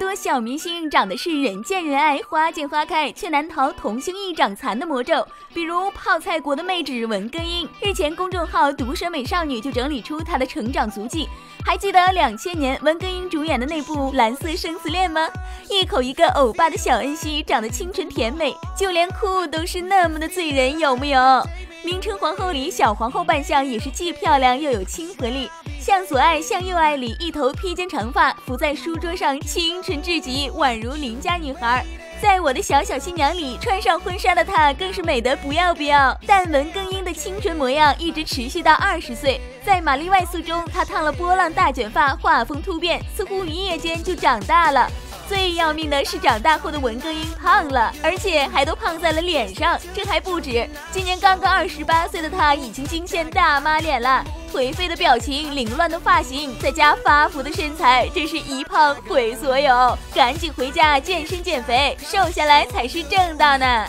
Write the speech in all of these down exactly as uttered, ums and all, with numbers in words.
多小明星长得是人见人爱、花见花开，却难逃同性异长残的魔咒。比如泡菜国的妹纸文根英，日前公众号毒舌美少女就整理出她的成长足迹。还记得两千年文根英主演的那部《蓝色生死恋》吗？一口一个欧巴的小恩熙，长得清纯甜美，就连哭都是那么的醉人，有木有？名称皇后里小皇后扮相也是既漂亮又有亲和力。向所爱向又爱里一头披肩长发伏在书桌上，清纯至极，宛如邻家女孩。在我的小小新娘里穿上婚纱的她更是美得不要不要。但文根英的清纯模样一直持续到二十岁，在玛丽外宿中她烫了波浪大卷发，画风突变，似乎一夜间就长大了。最要命的是长大后的文根英胖了，而且还都胖在了脸上。这还不止，今年刚刚二十八岁的她已经惊现大妈脸了，颓废的表情，凌乱的发型，再加发福的身材，真是一胖毁所有。赶紧回家健身减肥，瘦下来才是正道呢。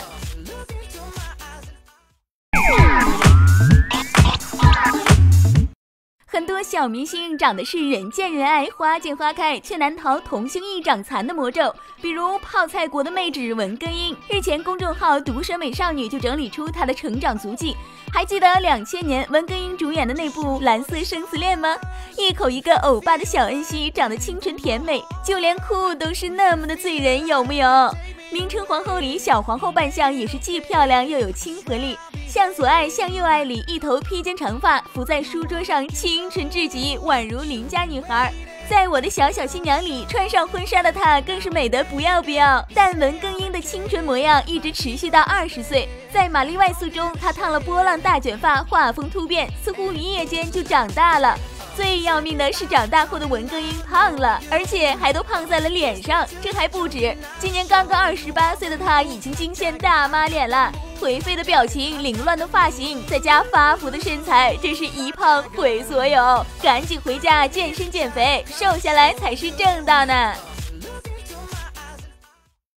很多小明星长得是人见人爱、花见花开，却难逃同性异长残的魔咒。比如泡菜国的妹纸文根英，日前公众号毒舌美少女就整理出她的成长足迹。还记得两千年文根英主演的那部《蓝色生死恋》吗？一口一个欧巴的小恩熙，长得清纯甜美，就连哭都是那么的醉人，有木有？名称皇后里小皇后扮相也是既漂亮又有亲和力。向所爱向又爱里一头披肩长发伏在书桌上，清纯至极，宛如邻家女孩。在我的小小新娘里穿上婚纱的她更是美得不要不要。但文根英的清纯模样一直持续到二十岁，在玛丽外宿中她烫了波浪大卷发，画风突变，似乎一夜间就长大了。最要命的是长大后的文根英胖了，而且还都胖在了脸上。这还不止，今年刚刚二十八岁的她已经惊现大妈脸了，颓废的表情，凌乱的发型，再加发福的身材，真是一胖毁所有。赶紧回家健身减肥，瘦下来才是正道呢。